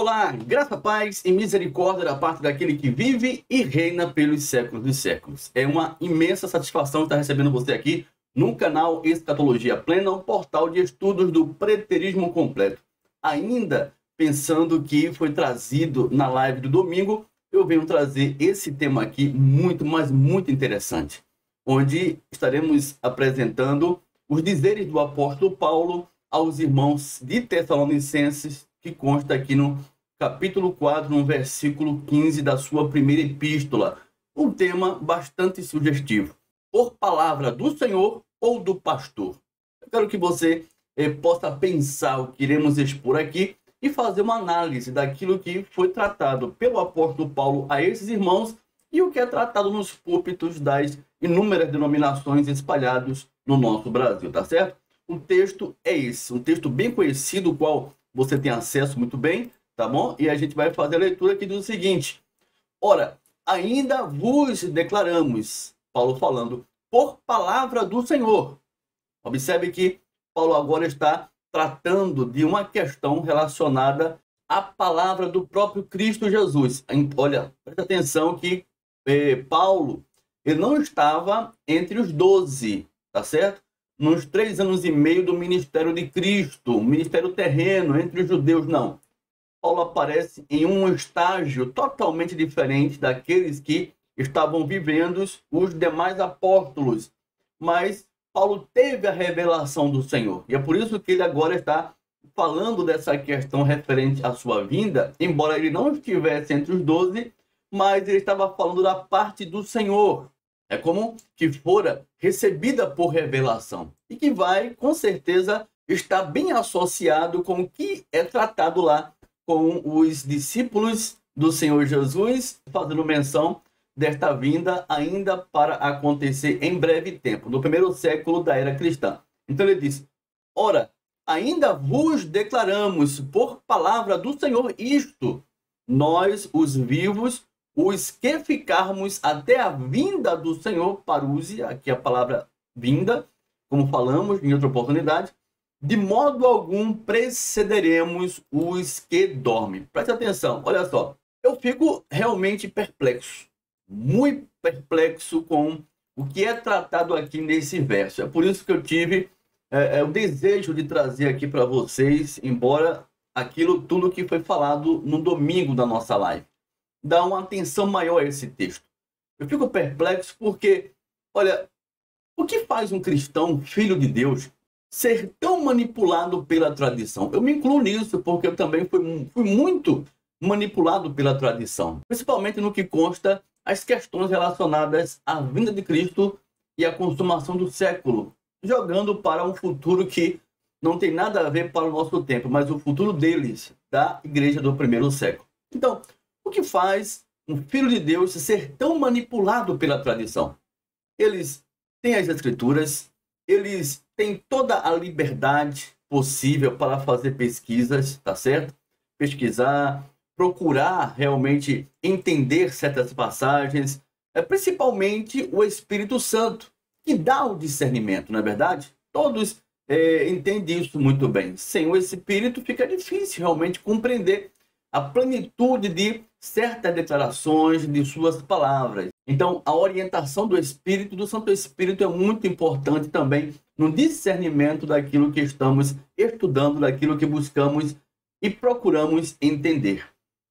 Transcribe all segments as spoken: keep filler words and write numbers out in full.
Olá, graça, paz e misericórdia da parte daquele que vive e reina pelos séculos dos séculos. É uma imensa satisfação estar recebendo você aqui no canal Escatologia Plena, um portal de estudos do preterismo completo. Ainda pensando que foi trazido na live do domingo, eu venho trazer esse tema aqui muito, mas muito interessante, onde estaremos apresentando os dizeres do apóstolo Paulo aos irmãos de Tessalonicenses, que consta aqui no capítulo quatro, no versículo quinze da sua primeira epístola. Um tema bastante sugestivo. Por palavra do Senhor ou do pastor? Eu quero que você eh, possa pensar o que iremos expor aqui e fazer uma análise daquilo que foi tratado pelo apóstolo Paulo a esses irmãos e o que é tratado nos púlpitos das inúmeras denominações espalhados no nosso Brasil, tá certo? O texto é esse, um texto bem conhecido, o qual você tem acesso muito bem, tá bom? E a gente vai fazer a leitura aqui do seguinte. Ora, ainda vos declaramos, Paulo falando, por palavra do Senhor. Observe que Paulo agora está tratando de uma questão relacionada à palavra do próprio Cristo Jesus. Olha, presta atenção que eh, Paulo, ele não estava entre os doze, tá certo? Nos três anos e meio do ministério de Cristo, o ministério terreno entre os judeus, não. Paulo aparece em um estágio totalmente diferente daqueles que estavam vivendo os demais apóstolos. Mas Paulo teve a revelação do Senhor. E é por isso que ele agora está falando dessa questão referente à sua vinda, embora ele não estivesse entre os doze, mas ele estava falando da parte do Senhor. É como que fora recebida por revelação e que vai, com certeza, estar bem associado com o que é tratado lá com os discípulos do Senhor Jesus, fazendo menção desta vinda ainda para acontecer em breve tempo, no primeiro século da era cristã. Então ele diz, ora, ainda vos declaramos por palavra do Senhor isto, nós, os vivos, os que ficarmos até a vinda do Senhor, paruse, aqui a palavra vinda, como falamos em outra oportunidade, de modo algum precederemos os que dormem. Preste atenção, olha só, eu fico realmente perplexo, muito perplexo com o que é tratado aqui nesse verso. É por isso que eu tive é, é, o desejo de trazer aqui para vocês, embora aquilo tudo que foi falado no domingo da nossa live. Dá uma atenção maior a esse texto. Eu fico perplexo porque, olha, o que faz um cristão, filho de Deus, ser tão manipulado pela tradição? Eu me incluo nisso porque eu também fui, fui muito manipulado pela tradição, principalmente no que consta as questões relacionadas à vinda de Cristo e à consumação do século, jogando para um futuro que não tem nada a ver para o nosso tempo, mas o futuro deles, da igreja do primeiro século. Então, o que faz um filho de Deus ser tão manipulado pela tradição? Eles têm as escrituras, eles têm toda a liberdade possível para fazer pesquisas, tá certo? Pesquisar, procurar realmente entender certas passagens, é principalmente o Espírito Santo, que dá o discernimento, não é verdade? Todos é, entendem isso muito bem. Sem o Espírito fica difícil realmente compreender a plenitude de certas declarações de suas palavras. Então, a orientação do Espírito, do Santo Espírito, é muito importante também no discernimento daquilo que estamos estudando, daquilo que buscamos e procuramos entender.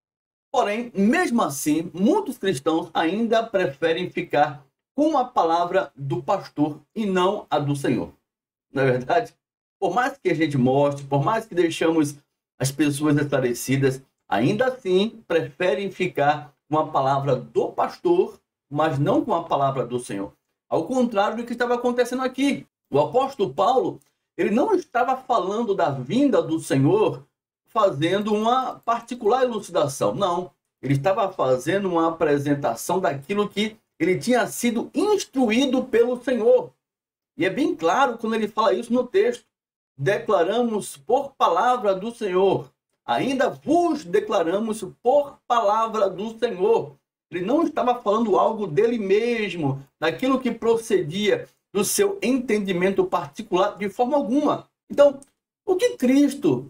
Porém, mesmo assim, muitos cristãos ainda preferem ficar com a palavra do pastor e não a do Senhor. Não é verdade? Por mais que a gente mostre, por mais que deixamos as pessoas esclarecidas, ainda assim, preferem ficar com a palavra do pastor, mas não com a palavra do Senhor. Ao contrário do que estava acontecendo aqui. O apóstolo Paulo, ele não estava falando da vinda do Senhor, fazendo uma particular elucidação. Não, ele estava fazendo uma apresentação daquilo que ele tinha sido instruído pelo Senhor. E é bem claro quando ele fala isso no texto. Declaramos por palavra do Senhor. Ainda vos declaramos por palavra do Senhor. Ele não estava falando algo dele mesmo, daquilo que procedia do seu entendimento particular de forma alguma. Então, o que Cristo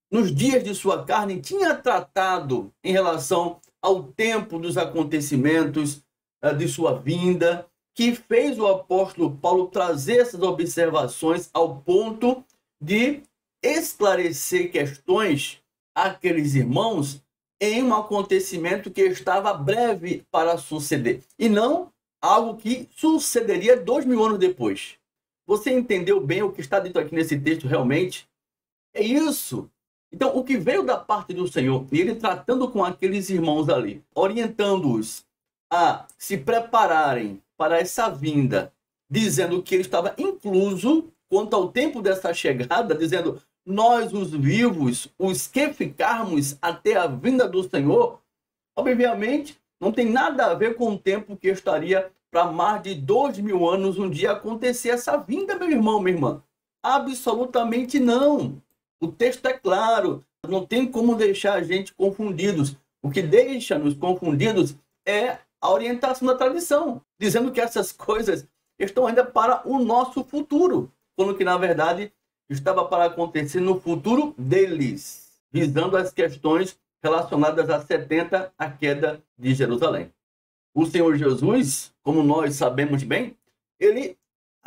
nos dias de sua carne, tinha tratado em relação ao tempo dos acontecimentos uh, de sua vinda, que fez o apóstolo Paulo trazer essas observações ao ponto de esclarecer questões àqueles irmãos em um acontecimento que estava breve para suceder, e não algo que sucederia dois mil anos depois. Você entendeu bem o que está dito aqui nesse texto realmente? É isso. Então, o que veio da parte do Senhor, e ele tratando com aqueles irmãos ali, orientando-os a se prepararem para essa vinda, dizendo que ele estava incluso quanto ao tempo dessa chegada, dizendo: nós, os vivos, os que ficarmos até a vinda do Senhor, obviamente, não tem nada a ver com o tempo que estaria para mais de dois mil anos um dia acontecer essa vinda, meu irmão, minha irmã. Absolutamente não. O texto é claro, não tem como deixar a gente confundidos. O que deixa-nos confundidos é a orientação da tradição, dizendo que essas coisas estão ainda para o nosso futuro, quando que, na verdade, estava para acontecer no futuro deles, visando as questões relacionadas a setenta, a queda de Jerusalém. O Senhor Jesus, como nós sabemos bem, ele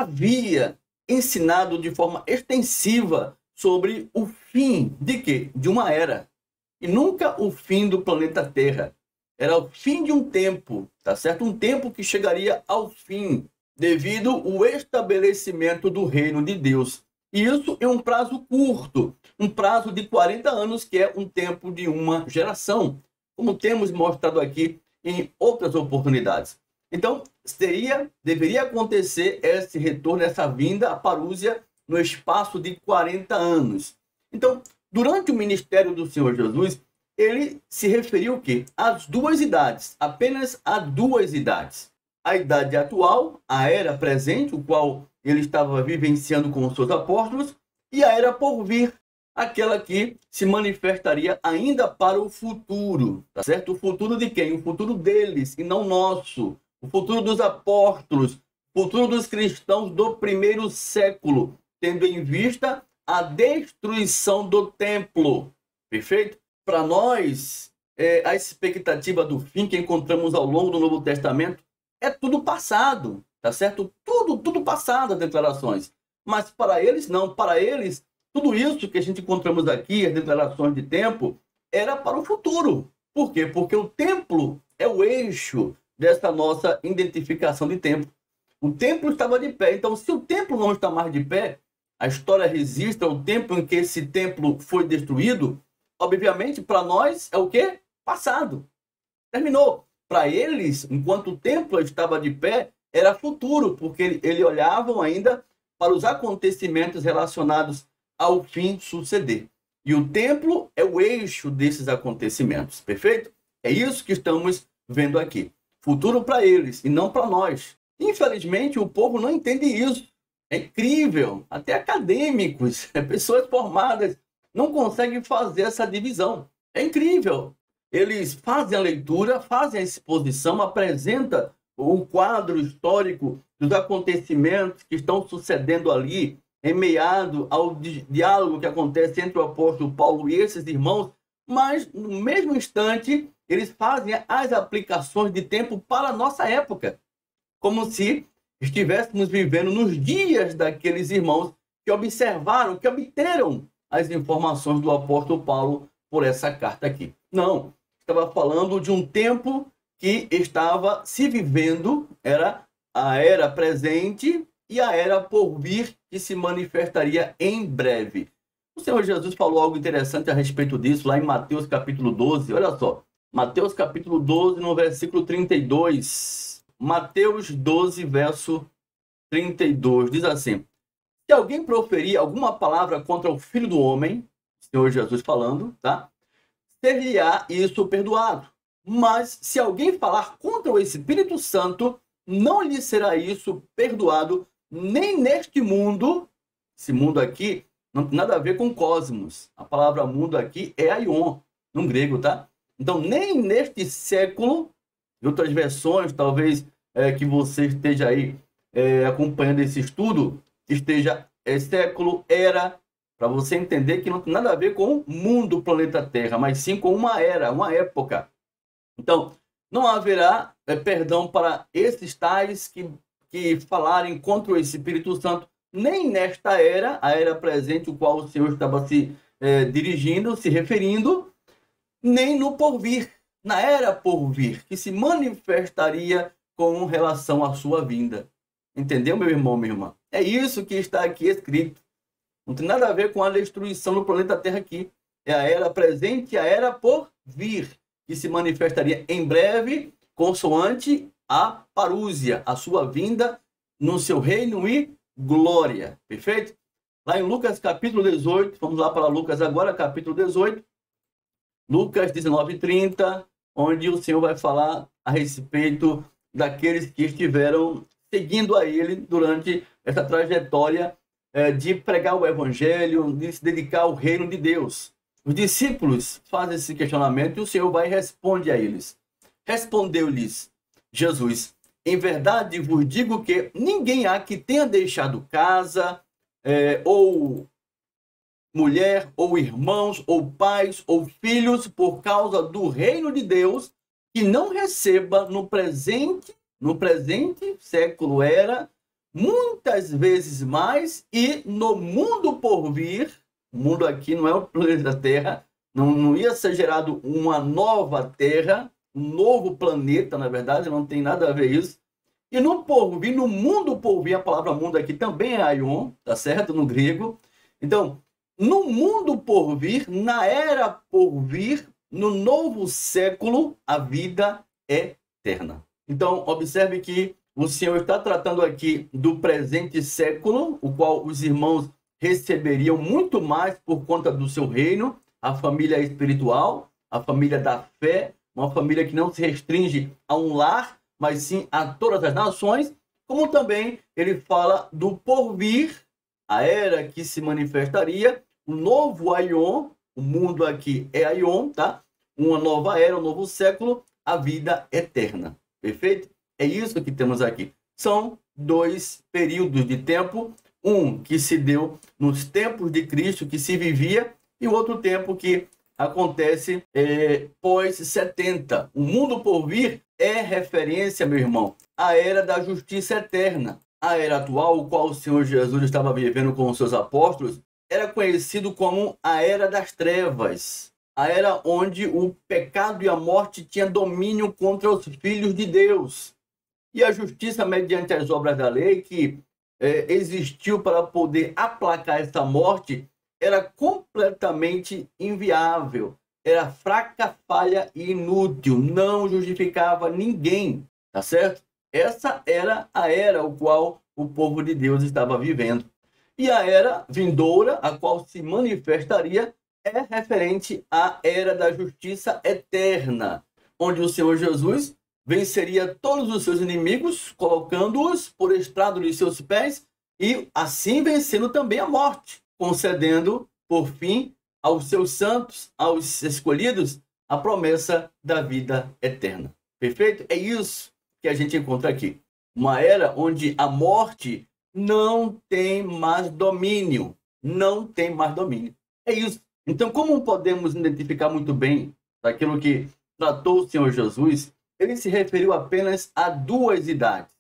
havia ensinado de forma extensiva sobre o fim de quê? De uma era. E nunca o fim do planeta Terra. Era o fim de um tempo, tá certo? Um tempo que chegaria ao fim, devido ao estabelecimento do reino de Deus. E isso é um prazo curto, um prazo de quarenta anos, que é um tempo de uma geração, como temos mostrado aqui em outras oportunidades. Então, seria, deveria acontecer esse retorno, essa vinda à parúzia no espaço de quarenta anos. Então, durante o ministério do Senhor Jesus, ele se referiu o quê? Às duas idades, apenas a duas idades. A idade atual, a era presente, o qual ele estava vivenciando com os seus apóstolos, e a era por vir, aquela que se manifestaria ainda para o futuro, tá certo? O futuro de quem? O futuro deles, e não nosso. O futuro dos apóstolos, o futuro dos cristãos do primeiro século, tendo em vista a destruição do templo. Perfeito? Para nós, é, a expectativa do fim que encontramos ao longo do Novo Testamento é tudo passado, tá certo? Tudo, tudo passado, as declarações. Mas para eles, não. Para eles, tudo isso que a gente encontramos aqui, as declarações de tempo, era para o futuro. Por quê? Porque o templo é o eixo dessa nossa identificação de tempo. O templo estava de pé. Então, se o templo não está mais de pé, a história resiste ao tempo em que esse templo foi destruído, obviamente, para nós, é o quê? Passado. Terminou. Para eles, enquanto o templo estava de pé, era futuro, porque eles olhavam ainda para os acontecimentos relacionados ao fim suceder. E o templo é o eixo desses acontecimentos, perfeito? É isso que estamos vendo aqui. Futuro para eles e não para nós. Infelizmente, o povo não entende isso. É incrível. Até acadêmicos, pessoas formadas, não conseguem fazer essa divisão. É incrível. Eles fazem a leitura, fazem a exposição, apresentam o quadro histórico dos acontecimentos que estão sucedendo ali, em meado ao di diálogo que acontece entre o apóstolo Paulo e esses irmãos, mas no mesmo instante eles fazem as aplicações de tempo para a nossa época, como se estivéssemos vivendo nos dias daqueles irmãos que observaram, que obteram as informações do apóstolo Paulo por essa carta aqui. Não, estava falando de um tempo que estava se vivendo, era a era presente e a era por vir, que se manifestaria em breve. O Senhor Jesus falou algo interessante a respeito disso lá em Mateus capítulo doze. Olha só, Mateus capítulo doze, no versículo trinta e dois. Mateus doze, verso trinta e dois, diz assim: se alguém proferir alguma palavra contra o Filho do Homem, o Senhor Jesus falando, tá? Ser-lhe-á isso perdoado. Mas se alguém falar contra o Espírito Santo, não lhe será isso perdoado, nem neste mundo. Esse mundo aqui não tem nada a ver com cosmos. A palavra mundo aqui é aion, no grego, tá? Então, nem neste século, em outras versões, talvez é, que você esteja aí é, acompanhando esse estudo, esteja é, século, era, para você entender que não tem nada a ver com o mundo, o planeta Terra, mas sim com uma era, uma época. Então, não haverá é, perdão para esses tais que, que falarem contra o Espírito Santo, nem nesta era, a era presente, o qual o Senhor estava se é, dirigindo, se referindo, nem no porvir, na era porvir, que se manifestaria com relação à sua vinda. Entendeu, meu irmão, minha irmã? É isso que está aqui escrito. Não tem nada a ver com a destruição do planeta Terra aqui. É a era presente e a era por vir, que se manifestaria em breve, consoante a parúzia, a sua vinda no seu reino e glória. Perfeito? Lá em Lucas capítulo dezoito, vamos lá para Lucas agora, capítulo dezoito. Lucas dezenove, trinta, onde o Senhor vai falar a respeito daqueles que estiveram seguindo a Ele durante essa trajetória é, de pregar o Evangelho, de se dedicar ao reino de Deus. Os discípulos fazem esse questionamento e o Senhor vai e responde a eles. Respondeu-lhes Jesus: em verdade vos digo que ninguém há que tenha deixado casa, é, ou mulher, ou irmãos, ou pais, ou filhos, por causa do reino de Deus, que não receba no presente, no presente século era, muitas vezes mais, e no mundo por vir, o mundo aqui não é o planeta Terra, não, não ia ser gerado uma nova Terra, um novo planeta, na verdade, não tem nada a ver isso. E no porvir, no mundo porvir, a palavra mundo aqui também é aion, tá certo? No grego. Então, no mundo porvir, na era porvir, no novo século, a vida é eterna. Então, observe que o Senhor está tratando aqui do presente século, o qual os irmãos receberiam muito mais por conta do seu reino, a família espiritual, a família da fé, uma família que não se restringe a um lar, mas sim a todas as nações, como também ele fala do porvir, a era que se manifestaria, o novo aion, o mundo aqui é aion, tá? Uma nova era, um novo século, a vida eterna. Perfeito? É isso que temos aqui. São dois períodos de tempo, um que se deu nos tempos de Cristo, que se vivia, e outro tempo que acontece é, pós setenta. O mundo por vir é referência, meu irmão, à era da justiça eterna. A era atual, o qual o Senhor Jesus estava vivendo com os seus apóstolos, era conhecido como a era das trevas. A era onde o pecado e a morte tinham domínio contra os filhos de Deus. E a justiça, mediante as obras da lei, que é, existiu para poder aplacar essa morte, era completamente inviável. Era fraca, falha e inútil. Não justificava ninguém. Tá certo? Essa era a era o qual o povo de Deus estava vivendo. E a era vindoura, a qual se manifestaria, é referente à era da justiça eterna, onde o Senhor Jesus venceria todos os seus inimigos, colocando-os por estrado de seus pés, e assim vencendo também a morte, concedendo, por fim, aos seus santos, aos escolhidos, a promessa da vida eterna. Perfeito? É isso que a gente encontra aqui. Uma era onde a morte não tem mais domínio. Não tem mais domínio. É isso. Então, como podemos identificar muito bem daquilo que tratou o Senhor Jesus, ele se referiu apenas a duas idades.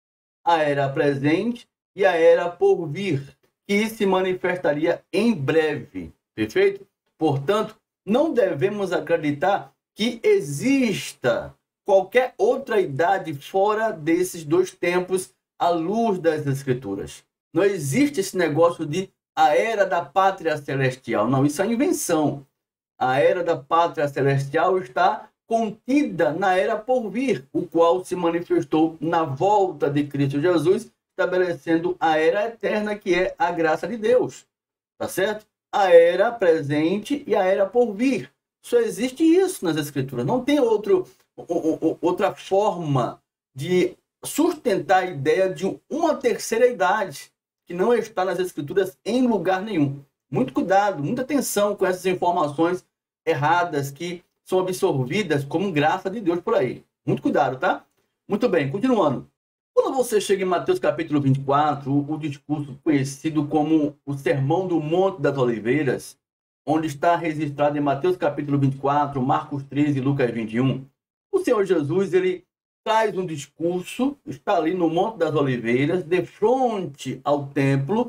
A era presente e a era por vir, que se manifestaria em breve. Perfeito? Portanto, não devemos acreditar que exista qualquer outra idade fora desses dois tempos à luz das Escrituras. Não existe esse negócio de a era da pátria celestial. Não, isso é invenção. A era da pátria celestial está contida na era por vir, o qual se manifestou na volta de Cristo Jesus, estabelecendo a era eterna, que é a graça de Deus. Tá certo? A era presente e a era por vir. Só existe isso nas Escrituras. Não tem outro, outra forma de sustentar a ideia de uma terceira idade, que não está nas Escrituras em lugar nenhum. Muito cuidado, muita atenção com essas informações erradas que são absorvidas como graça de Deus por aí. Muito cuidado, tá? Muito bem, continuando. O Quando você chega em Mateus capítulo vinte e quatro, o, o discurso conhecido como o Sermão do Monte das Oliveiras, onde está registrado em Mateus capítulo vinte e quatro, Marcos treze e Lucas vinte e um, o Senhor Jesus, ele traz um discurso, está ali no Monte das Oliveiras, de frente ao templo,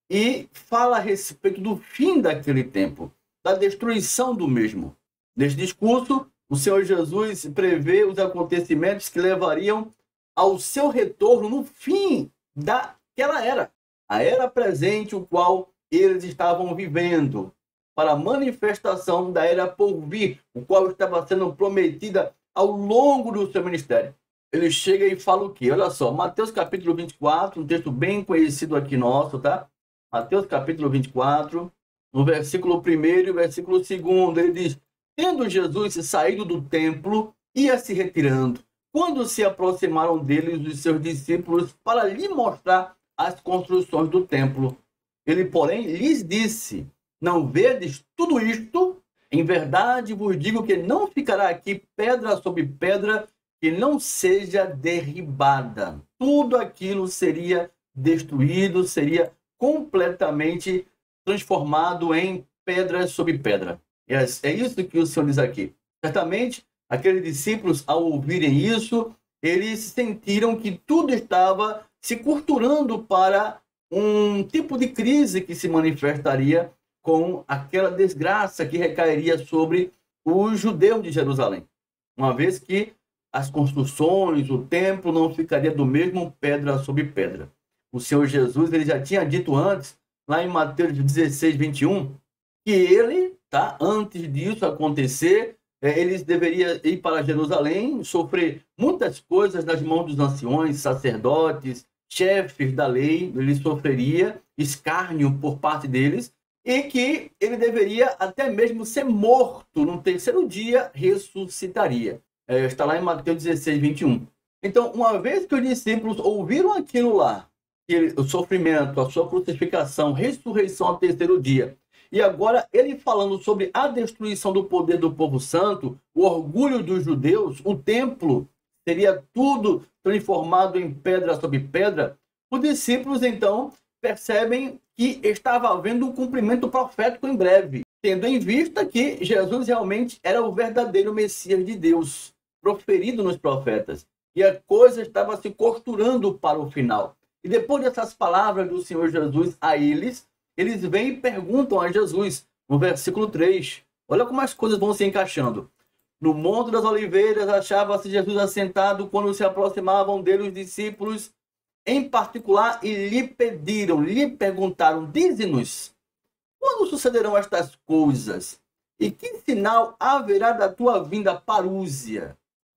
e fala a respeito do fim daquele templo, da destruição do mesmo. Neste discurso, o Senhor Jesus prevê os acontecimentos que levariam ao seu retorno no fim daquela era, a era presente, o qual eles estavam vivendo, para a manifestação da era por vir, o qual estava sendo prometida ao longo do seu ministério. Ele chega e fala o quê? Olha só, Mateus capítulo vinte e quatro, um texto bem conhecido aqui nosso, tá? Mateus capítulo vinte e quatro, no versículo primeiro e versículo segundo, ele diz: tendo Jesus saído do templo, ia se retirando, quando se aproximaram deles os seus discípulos para lhe mostrar as construções do templo. Ele, porém, lhes disse: não vedes tudo isto? Em verdade vos digo que não ficará aqui pedra sobre pedra que não seja derribada. Tudo aquilo seria destruído, seria completamente transformado em pedra sobre pedra. É isso que o Senhor diz aqui. Certamente, aqueles discípulos, ao ouvirem isso, eles sentiram que tudo estava se costurando para um tipo de crise que se manifestaria com aquela desgraça que recairia sobre os judeus de Jerusalém. Uma vez que as construções, o templo não ficaria do mesmo pedra sobre pedra. O Senhor Jesus, ele já tinha dito antes, lá em Mateus dezesseis, vinte e um, que ele, tá, antes disso acontecer, eles deveriam ir para Jerusalém, sofrer muitas coisas nas mãos dos anciões, sacerdotes, chefes da lei, ele sofreria escárnio por parte deles, e que ele deveria até mesmo ser morto, no terceiro dia ressuscitaria. É, está lá em Mateus dezesseis, vinte e um. Então, uma vez que os discípulos ouviram aquilo lá, que o sofrimento, a sua crucificação, ressurreição ao terceiro dia, e agora ele falando sobre a destruição do poder do povo santo, o orgulho dos judeus, o templo seria tudo transformado em pedra sobre pedra, os discípulos então percebem que estava havendo um cumprimento profético em breve, tendo em vista que Jesus realmente era o verdadeiro Messias de Deus, proferido nos profetas, e a coisa estava se costurando para o final. E depois dessas palavras do Senhor Jesus a eles, eles vêm e perguntam a Jesus, no versículo três, olha como as coisas vão se encaixando. No Monte das Oliveiras achava-se Jesus assentado quando se aproximavam dele os discípulos, em particular, e lhe pediram, lhe perguntaram, dize-nos, quando sucederão estas coisas? E que sinal haverá da tua vinda, parúzia?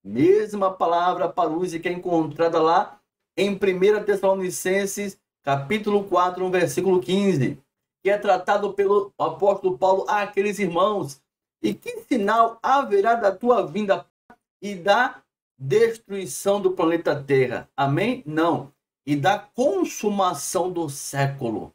Mesma palavra parúzia que é encontrada lá em primeira Tessalonicenses, capítulo quatro, no versículo quinze, que é tratado pelo apóstolo Paulo àqueles irmãos. E que sinal haverá da tua vinda e da destruição do planeta Terra? Amém? Não. E da consumação do século.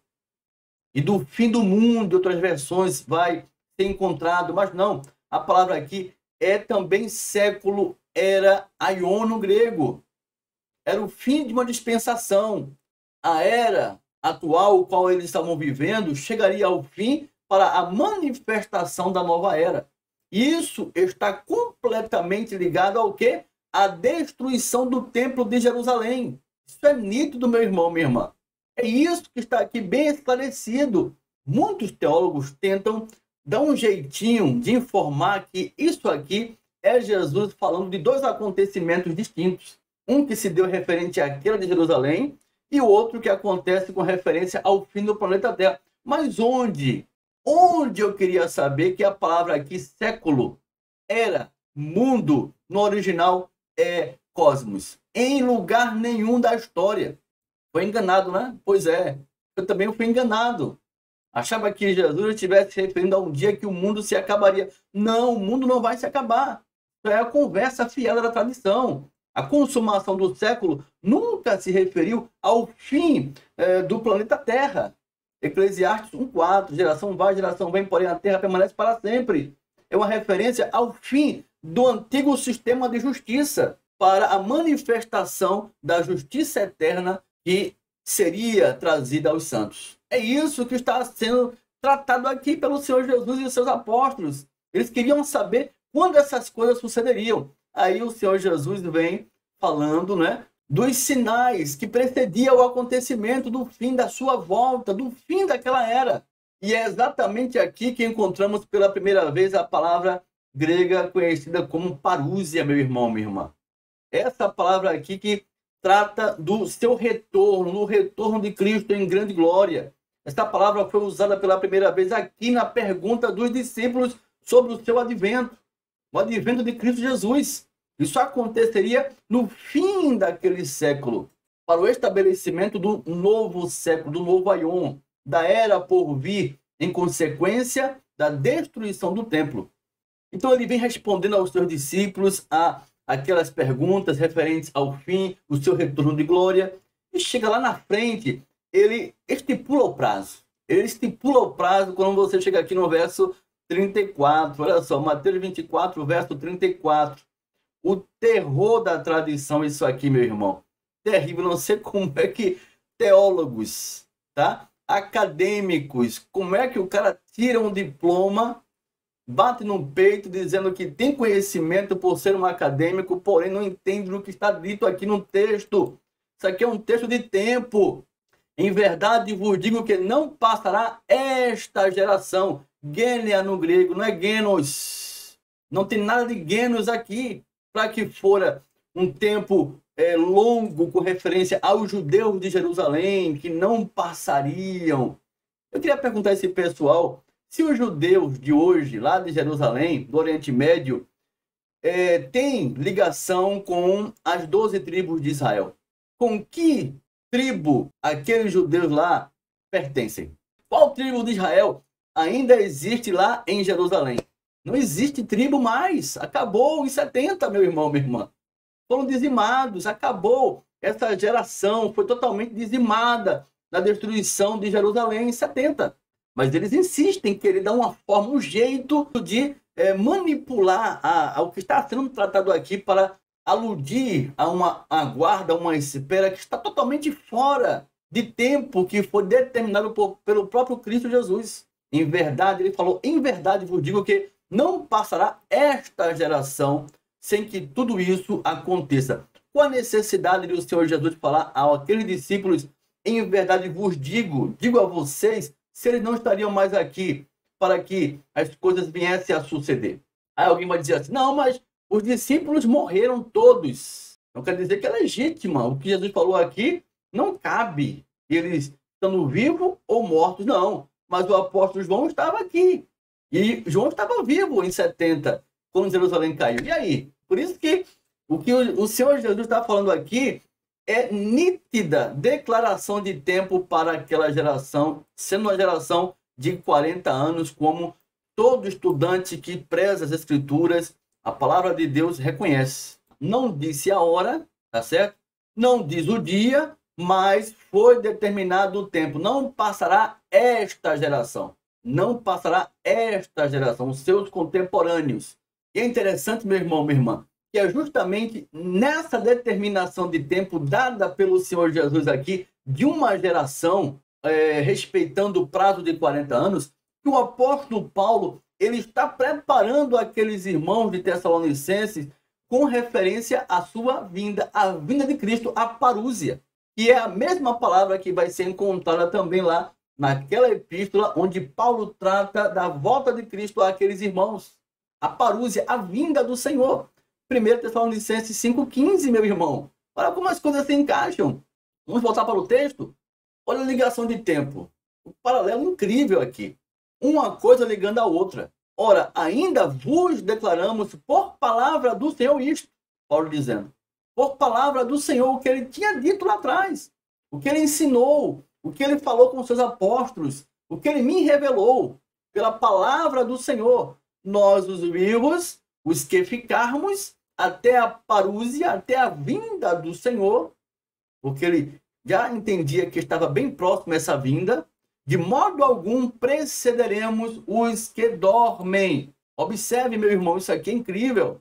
E do fim do mundo, outras versões vai ser encontrado, mas não. A palavra aqui é também século, era aion no grego. Era o fim de uma dispensação. A era atual, o qual eles estavam vivendo, chegaria ao fim para a manifestação da nova era. Isso está completamente ligado ao quê? A destruição do templo de Jerusalém. Isso é nítido, meu irmão, minha irmã. É isso que está aqui bem esclarecido. Muitos teólogos tentam dar um jeitinho de informar que isso aqui é Jesus falando de dois acontecimentos distintos. Um que se deu referente àquela de Jerusalém e o outro que acontece com referência ao fim do planeta Terra. Mas onde? Onde eu queria saber que a palavra aqui, século, era mundo, no original é cosmos. Em lugar nenhum da história. Foi enganado, né? Pois é. Eu também fui enganado. Achava que Jesus estivesse se referindo a um dia que o mundo se acabaria. Não, o mundo não vai se acabar. Isso é a conversa fiada da tradição. A consumação do século nunca se referiu ao fim eh, do planeta Terra. Eclesiastes um, quatro, geração vai, geração vem, porém a Terra permanece para sempre. É uma referência ao fim do antigo sistema de justiça. para a manifestação da justiça eterna que seria trazida aos santos. É isso que está sendo tratado aqui pelo Senhor Jesus e os seus apóstolos. Eles queriam saber quando essas coisas sucederiam. Aí o Senhor Jesus vem falando, né, dos sinais que precediam o acontecimento do fim da sua volta, do fim daquela era. E é exatamente aqui que encontramos pela primeira vez a palavra grega conhecida como parúzia, meu irmão, minha irmã. Essa palavra aqui que trata do seu retorno, do retorno de Cristo em grande glória. Essa palavra foi usada pela primeira vez aqui na pergunta dos discípulos sobre o seu advento, o advento de Cristo Jesus. Isso aconteceria no fim daquele século, para o estabelecimento do novo século, do novo aion, da era por vir, em consequência da destruição do templo. Então ele vem respondendo aos seus discípulos a aquelas perguntas referentes ao fim, o seu retorno de glória, e chega lá na frente, ele estipula o prazo. Ele estipula o prazo quando você chega aqui no verso trinta e quatro. Olha só, Mateus vinte e quatro, verso trinta e quatro. O terror da tradição, isso aqui, meu irmão. Terrível, não sei como é que teólogos, tá? Acadêmicos, como é que o cara tira um diploma, bate no peito dizendo que tem conhecimento por ser um acadêmico, porém não entende o que está dito aqui no texto. Isso aqui é um texto de tempo. Em verdade vos digo que não passará esta geração. Gênia no grego, não é genos. Não tem nada de genos aqui. Para que fora um tempo é, longo com referência aos judeus de Jerusalém, que não passariam. Eu queria perguntar a esse pessoal, se os judeus de hoje, lá de Jerusalém, do Oriente Médio, é, têm ligação com as doze tribos de Israel, com que tribo aqueles judeus lá pertencem? Qual tribo de Israel ainda existe lá em Jerusalém? Não existe tribo mais. Acabou em setenta, meu irmão, minha irmã. Foram dizimados, acabou. Essa geração foi totalmente dizimada na destruição de Jerusalém em setenta. Mas eles insistem em querer dar uma forma, um jeito de é, manipular a, ao que está sendo tratado aqui para aludir a uma a guarda, a uma espera que está totalmente fora de tempo que foi determinado por, pelo próprio Cristo Jesus. Em verdade, ele falou, em verdade vos digo que não passará esta geração sem que tudo isso aconteça. Qual a necessidade do Senhor Jesus falar àqueles discípulos, em verdade vos digo, digo a vocês, se eles não estariam mais aqui para que as coisas viessem a suceder? Aí alguém vai dizer assim, não, mas os discípulos morreram todos. Não quer dizer que é legítima. O que Jesus falou aqui não cabe. Eles estando vivos ou mortos, não. Mas o apóstolo João estava aqui. E João estava vivo em setenta, quando Jerusalém caiu. E aí? Por isso que o que o Senhor Jesus está falando aqui é nítida declaração de tempo para aquela geração, sendo uma geração de quarenta anos, como todo estudante que preza as Escrituras, a palavra de Deus reconhece. Não disse a hora, tá certo? Não diz o dia, mas foi determinado o tempo. Não passará esta geração. Não passará esta geração, os seus contemporâneos. E é interessante, meu irmão, minha irmã, que é justamente nessa determinação de tempo dada pelo Senhor Jesus aqui, de uma geração, é, respeitando o prazo de quarenta anos, que o apóstolo Paulo ele está preparando aqueles irmãos de Tessalonicenses com referência à sua vinda, a vinda de Cristo, a parúzia, que é a mesma palavra que vai ser encontrada também lá naquela epístola onde Paulo trata da volta de Cristo àqueles irmãos. A parúzia, a vinda do Senhor. primeiro Tessalonicenses cinco, quinze, meu irmão. Olha como as coisas se encaixam. Vamos voltar para o texto? Olha a ligação de tempo. O paralelo incrível aqui. Uma coisa ligando a outra. Ora, ainda vos declaramos por palavra do Senhor isto. Paulo dizendo. Por palavra do Senhor, o que ele tinha dito lá atrás. O que ele ensinou. O que ele falou com seus apóstolos, o que ele me revelou, pela palavra do Senhor, nós os vivos, os que ficarmos até a parúzia, até a vinda do Senhor, porque ele já entendia que estava bem próximo essa vinda, de modo algum precederemos os que dormem. Observe, meu irmão, isso aqui é incrível.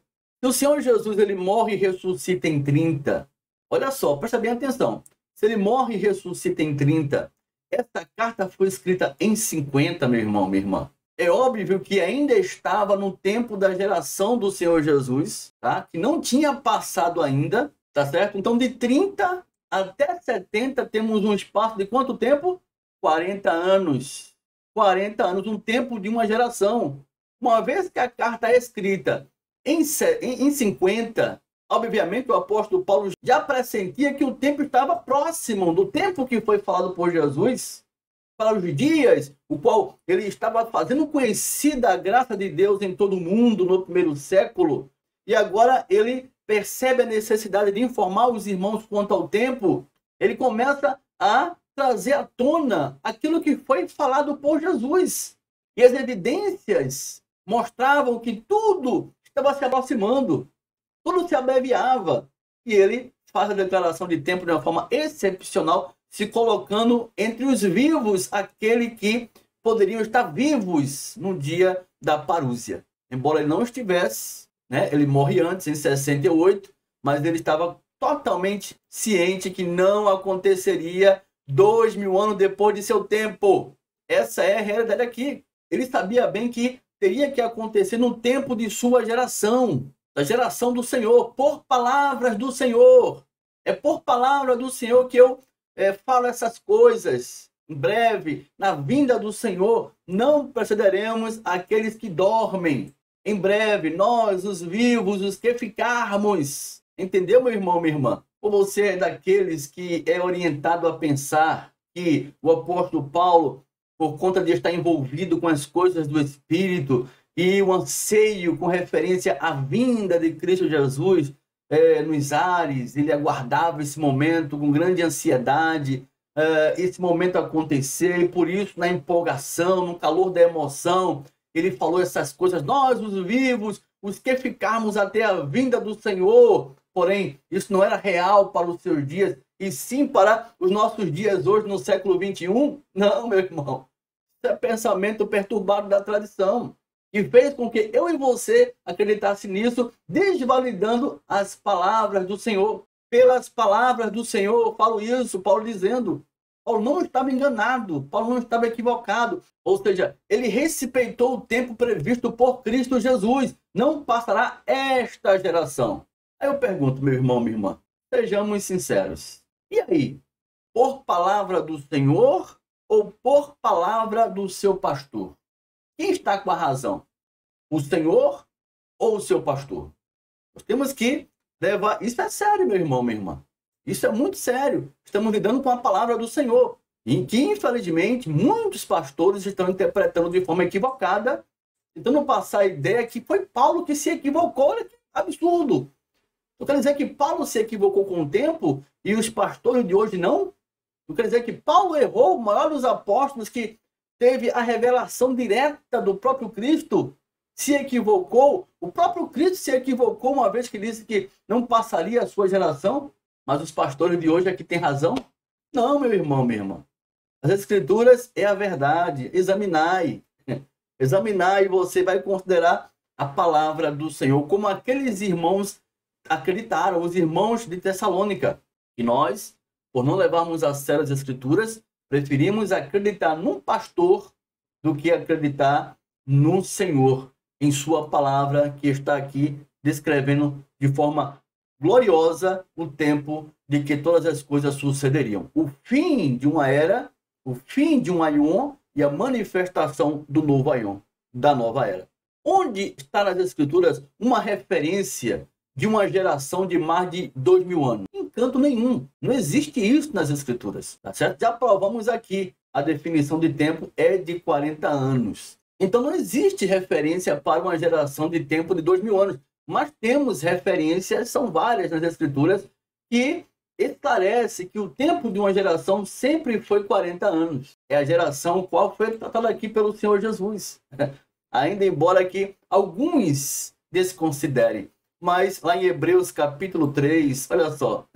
Se o Senhor Jesus ele morre e ressuscita em trinta, olha só, presta bem atenção. Se ele morre e ressuscita em trinta, essa carta foi escrita em cinquenta, meu irmão, minha irmã. É óbvio que ainda estava no tempo da geração do Senhor Jesus, tá? Que não tinha passado ainda, tá certo? Então, de trinta até setenta, temos um espaço de quanto tempo? quarenta anos. quarenta anos, um tempo de uma geração. Uma vez que a carta é escrita em, em cinquenta, obviamente o apóstolo Paulo já pressentia que o tempo estava próximo do tempo que foi falado por Jesus, para os dias, o qual ele estava fazendo conhecida a graça de Deus em todo o mundo no primeiro século, e agora ele percebe a necessidade de informar os irmãos quanto ao tempo. Ele começa a trazer à tona aquilo que foi falado por Jesus. E as evidências mostravam que tudo estava se aproximando, tudo se abreviava. E ele faz a declaração de tempo de uma forma excepcional, se colocando entre os vivos, aquele que poderiam estar vivos no dia da parúzia. Embora ele não estivesse, né? Ele morre antes, em sessenta e oito, mas ele estava totalmente ciente que não aconteceria dois mil anos depois de seu tempo. Essa é a realidade aqui. Ele sabia bem que teria que acontecer no tempo de sua geração, da geração do Senhor, por palavras do Senhor. É por palavra do Senhor que eu é, falo essas coisas. Em breve, na vinda do Senhor, não precederemos aqueles que dormem. Em breve, nós, os vivos, os que ficarmos. Entendeu, meu irmão, minha irmã? Ou você é daqueles que é orientado a pensar que o apóstolo Paulo, por conta de estar envolvido com as coisas do Espírito e o anseio com referência à vinda de Cristo Jesus é, nos ares, ele aguardava esse momento com grande ansiedade, é, esse momento acontecer, e por isso, na empolgação, no calor da emoção, ele falou essas coisas: nós, os vivos, os que ficarmos até a vinda do Senhor. Porém, isso não era real para os seus dias, e sim para os nossos dias hoje, no século vinte e um. Não, meu irmão. Isso é pensamento perturbado da tradição, que fez com que eu e você acreditasse nisso, desvalidando as palavras do Senhor. Pelas palavras do Senhor, eu falo isso, Paulo dizendo. Paulo não estava enganado, Paulo não estava equivocado. Ou seja, ele respeitou o tempo previsto por Cristo Jesus. Não passará esta geração. Aí eu pergunto, meu irmão, minha irmã, sejamos sinceros. E aí? Por palavra do Senhor ou por palavra do seu pastor? Quem está com a razão? O Senhor ou o seu pastor? Nós temos que levar... Isso é sério, meu irmão, minha irmã. Isso é muito sério. Estamos lidando com a palavra do Senhor, em que, infelizmente, muitos pastores estão interpretando de forma equivocada, tentando passar a ideia que foi Paulo que se equivocou. Olha que absurdo. Eu quero dizer que Paulo se equivocou com o tempo e os pastores de hoje não? Eu quero dizer que Paulo errou, o maior dos apóstolos que teve a revelação direta do próprio Cristo, se equivocou. O próprio Cristo se equivocou uma vez que disse que não passaria a sua geração, mas os pastores de hoje é que têm razão? Não, meu irmão, minha irmã. As Escrituras é a verdade. Examinai. Examinai e você vai considerar a palavra do Senhor, como aqueles irmãos acreditaram, os irmãos de Tessalônica. E nós, por não levarmos a sério as Escrituras, preferimos acreditar num pastor do que acreditar no Senhor, em sua palavra, que está aqui descrevendo de forma gloriosa o tempo de que todas as coisas sucederiam. O fim de uma era, o fim de um aion e a manifestação do novo aion, da nova era. Onde está nas Escrituras uma referência de uma geração de mais de dois mil anos? Em canto nenhum. Não existe isso nas Escrituras. Tá certo? Já provamos aqui. A definição de tempo é de quarenta anos. Então não existe referência para uma geração de tempo de dois mil anos. Mas temos referências, são várias nas Escrituras, que esclarece que o tempo de uma geração sempre foi quarenta anos. É a geração qual foi tratada aqui pelo Senhor Jesus. Ainda embora que alguns desconsiderem. Mas lá em Hebreus capítulo três, olha só.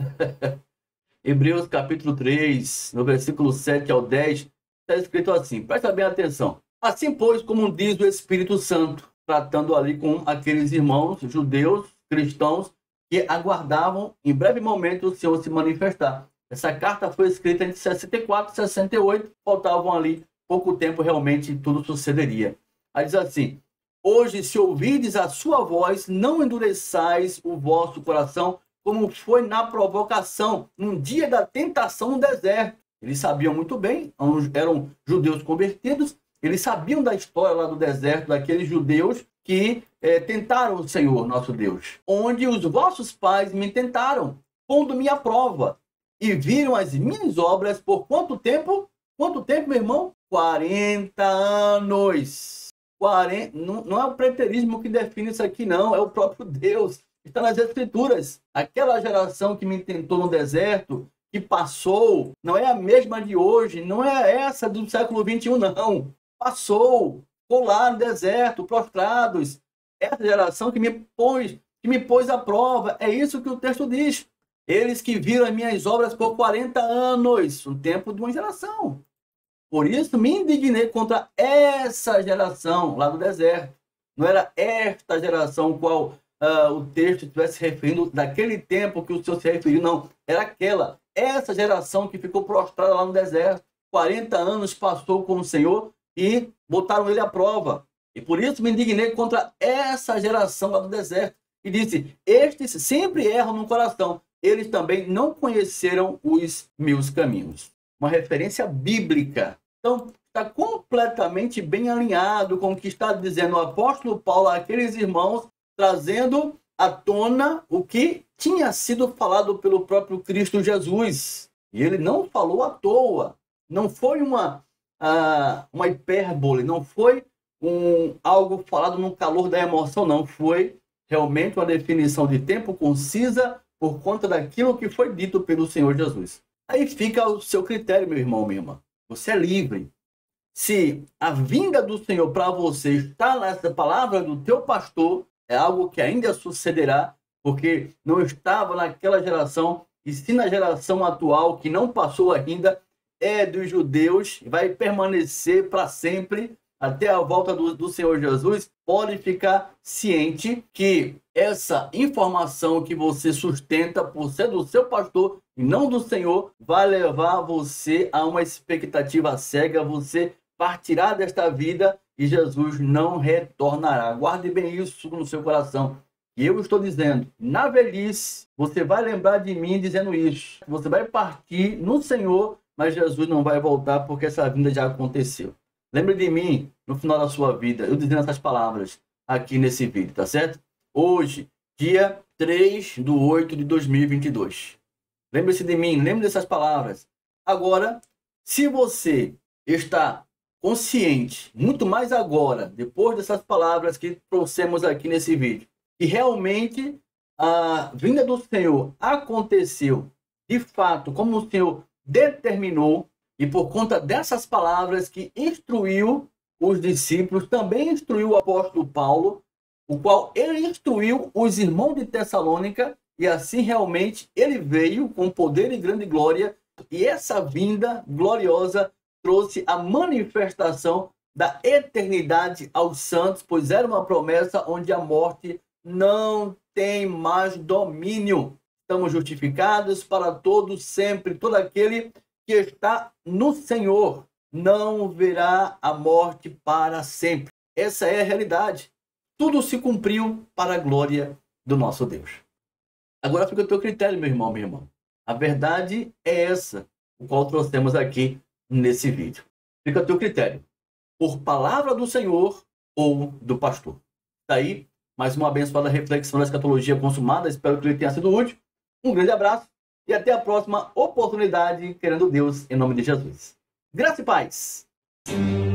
Hebreus capítulo três, no versículo sete ao dez, está escrito assim. Presta bem atenção. Assim, pois, como diz o Espírito Santo, tratando ali com aqueles irmãos judeus cristãos que aguardavam em breve momento o Senhor se manifestar. Essa carta foi escrita entre sessenta e quatro e sessenta e oito, faltavam ali pouco tempo, realmente tudo sucederia. Aí diz assim: hoje, se ouvides a sua voz, não endureçais o vosso coração, como foi na provocação, num dia da tentação no deserto. Eles sabiam muito bem, eram judeus convertidos, eles sabiam da história lá do deserto, daqueles judeus que é, tentaram o Senhor, nosso Deus. Onde os vossos pais me tentaram, pondo-me à prova, e viram as minhas obras por quanto tempo? Quanto tempo, meu irmão? quarenta anos. quarenta, não, não é o preterismo que define isso aqui, não. É o próprio Deus. Está nas Escrituras. Aquela geração que me tentou no deserto, que passou, não é a mesma de hoje, não é essa do século vinte e um, não. Passou, ficou lá no deserto, prostrados. Essa geração que me pôs, que me pôs à prova. É isso que o texto diz. Eles que viram as minhas obras por quarenta anos, um tempo de uma geração. Por isso me indignei contra essa geração lá do deserto. Não era esta geração qual uh, o texto estivesse referindo daquele tempo que o Senhor se referiu, não. Era aquela, essa geração que ficou prostrada lá no deserto. quarenta anos passou com o Senhor e botaram ele à prova. E por isso me indignei contra essa geração lá do deserto. E disse: estes sempre erram no coração. Eles também não conheceram os meus caminhos. Uma referência bíblica. Então, está completamente bem alinhado com o que está dizendo o apóstolo Paulo àqueles irmãos, trazendo à tona o que tinha sido falado pelo próprio Cristo Jesus. E ele não falou à toa. Não foi uma, uh, uma hipérbole, não foi um, algo falado no calor da emoção, não. Foi realmente uma definição de tempo concisa por conta daquilo que foi dito pelo Senhor Jesus. Aí fica o seu critério, meu irmão, minha irmã. Você é livre. Se a vinda do Senhor para você está nessa palavra do teu pastor, é algo que ainda sucederá, porque não estava naquela geração, e se na geração atual, que não passou ainda, é dos judeus, vai permanecer para sempre, até a volta do, do Senhor Jesus, pode ficar ciente que essa informação que você sustenta por ser do seu pastor e não do Senhor, vai levar você a uma expectativa cega, você partirá desta vida e Jesus não retornará. Guarde bem isso no seu coração. E eu estou dizendo, na velhice, você vai lembrar de mim dizendo isso. Você vai partir no Senhor, mas Jesus não vai voltar porque essa vinda já aconteceu. Lembre de mim no final da sua vida, eu dizendo essas palavras aqui nesse vídeo, tá certo? Hoje, dia três de oito de dois mil e vinte e dois. Lembre-se de mim, lembre dessas palavras. Agora, se você está consciente, muito mais agora, depois dessas palavras que trouxemos aqui nesse vídeo, que realmente a vinda do Senhor aconteceu, de fato, como o Senhor determinou, e por conta dessas palavras que instruiu os discípulos, também instruiu o apóstolo Paulo, o qual ele instruiu os irmãos de Tessalônica, e assim realmente ele veio com poder e grande glória, e essa vinda gloriosa trouxe a manifestação da eternidade aos santos, pois era uma promessa onde a morte não tem mais domínio. Estamos justificados para todos sempre, todo aquele que está no Senhor não verá a morte para sempre. Essa é a realidade. Tudo se cumpriu para a glória do nosso Deus. Agora fica o teu critério, meu irmão, minha irmã. A verdade é essa, o qual trouxemos aqui nesse vídeo. Fica o teu critério. Por palavra do Senhor ou do pastor. Daí, mais uma abençoada reflexão da escatologia consumada. Espero que ele tenha sido útil. Um grande abraço. E até a próxima oportunidade, querendo Deus, em nome de Jesus. Graça e paz!